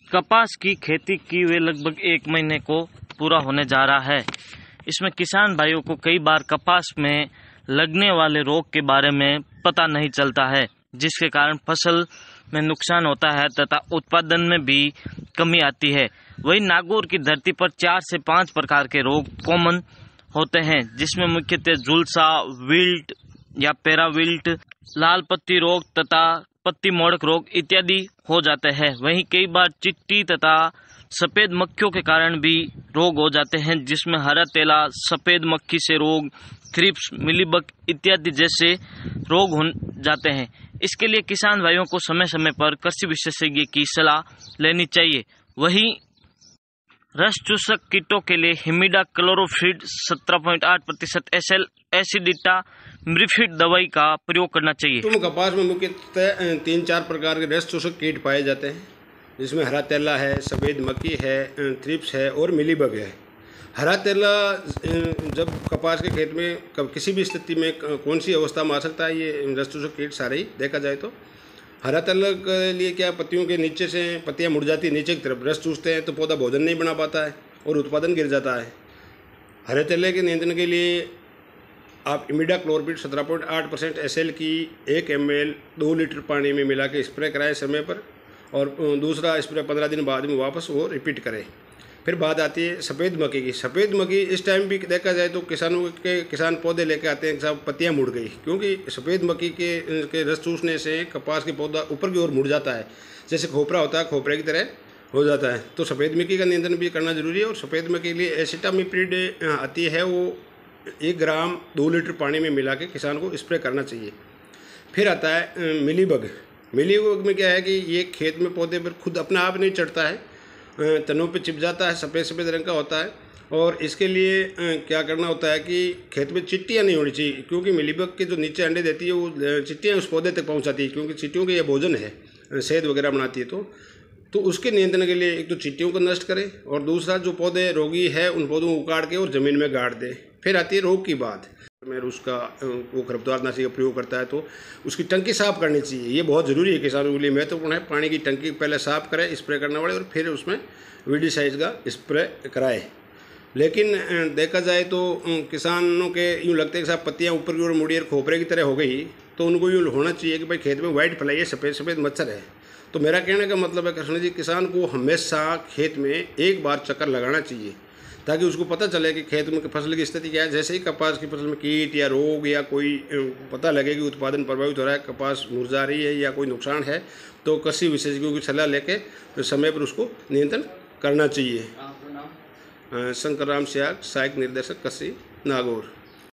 कपास की खेती की हुए लगभग 1 महीने को पूरा होने जा रहा है। इसमें किसान भाइयों को कई बार कपास में लगने वाले रोग के बारे में पता नहीं चलता है, जिसके कारण फसल में नुकसान होता है तथा उत्पादन में भी कमी आती है। वहीं नागौर की धरती पर 4 से 5 प्रकार के रोग कॉमन होते हैं, जिसमें मुख्यतः झुलसा, विल्ट या पैराविल्ट, लाल पत्ती रोग तथा पत्ती मोड़क रोग इत्यादि हो जाते हैं। वहीं कई बार चिट्टी तथा सफेद मक्खियों के कारण भी रोग हो जाते हैं, जिसमें हरा तेला, सफेद मक्खी से रोग, थ्रिप्स, मिलीबग इत्यादि जैसे रोग हो जाते हैं। इसके लिए किसान भाइयों को समय समय पर कृषि विशेषज्ञ की सलाह लेनी चाहिए। वहीं रस चूसक कीटों के लिए हिमिडा क्लोरोफिड 17.8% SL एसिडिटा मिरिफिड दवाई का प्रयोग करना चाहिए। कपास में मुख्यतः 3-4 प्रकार के रस चूसक कीट पाए जाते हैं, जिसमें हरा तेला है, सफ़ेद मक्खी है, थ्रिप्स है और मिलीबग है। हरा तेला जब कपास के खेत में किसी भी स्थिति में कौन सी अवस्था में आ सकता है, ये रस चूसक कीट सारे ही देखा जाए तो हरा तेला के लिए क्या, पत्तियों के नीचे से पत्तियां मुड़ जाती है नीचे की तरफ, रस चूसते हैं तो पौधा भोजन नहीं बना पाता है और उत्पादन गिर जाता है। हरे तेले के नियंत्रण के लिए आप इमिडा क्लोरोफिड 17.8% SL की 1 ml 2 लीटर पानी में मिला के स्प्रे कराएं समय पर, और दूसरा स्प्रे 15 दिन बाद में वापस वो रिपीट करें। फिर बात आती है सफ़ेद मक्खी की। सफ़ेद मक्खी इस टाइम भी देखा जाए तो किसान पौधे लेके आते हैं, सब पत्तियां मुड़ गई, क्योंकि सफ़ेद मक्खी के रस चूसने से कपास के पौधा ऊपर की ओर मुड़ जाता है, जैसे खोपरा होता है, खोपरे की तरह हो जाता है। तो सफ़ेद मक्खी का नियंत्रण भी करना जरूरी है। और सफ़ेद मक्खी के लिए एसिटामिप्रिड आती है, वो 1 ग्राम 2 लीटर पानी में मिला के किसान को स्प्रे करना चाहिए। फिर आता है मिलीबग। मिलीबग में क्या है कि ये खेत में पौधे पर खुद अपना आप नहीं चढ़ता है, तनों पे चिप जाता है, सफ़ेद सफ़ेद रंग का होता है। और इसके लिए क्या करना होता है कि खेत में चिट्टियाँ नहीं होनी चाहिए, क्योंकि मिलीबग के जो नीचे अंडे देती है वो चिट्टियाँ उस पौधे तक पहुँचाती है, क्योंकि चिट्टियों के ये भोजन है, शहद वगैरह बनाती है। तो उसके नियंत्रण के लिए एक तो चिट्टियों को नष्ट करें, और दूसरा जो पौधे रोगी है उन पौधों को उखाड़ के और ज़मीन में गाड़ दें। फिर आती है रोग की बात में, उसका वो खरपतवारनाशी का प्रयोग करता है तो उसकी टंकी साफ़ करनी चाहिए। ये बहुत ज़रूरी है, किसानों के लिए महत्वपूर्ण है। पानी की टंकी पहले साफ़ करें, स्प्रे करना पड़े, और फिर उसमें वीडिसाइड का स्प्रे कराए। लेकिन देखा जाए तो किसानों के यूँ लगता है कि साहब पत्तियाँ ऊपर की ओर मुड़ी और खोपरे की तरह हो गई, तो उनको यूँ होना चाहिए कि भाई खेत में वाइट फैलाई है, सफ़ेद सफ़ेद मच्छर है। तो मेरा कहने का मतलब है कृष्ण जी, किसान को हमेशा खेत में एक बार चक्कर लगाना चाहिए, ताकि उसको पता चले कि खेत में फसल की स्थिति क्या है। जैसे ही कपास की फसल में कीट या रोग या कोई पता लगे कि उत्पादन प्रभावित हो रहा है, कपास मुरझा रही है या कोई नुकसान है, तो कृषि विशेषज्ञों की सलाह लेके समय पर उसको नियंत्रण करना चाहिए। शंकर राम सियाग, सहायक निर्देशक कृषि, नागौर।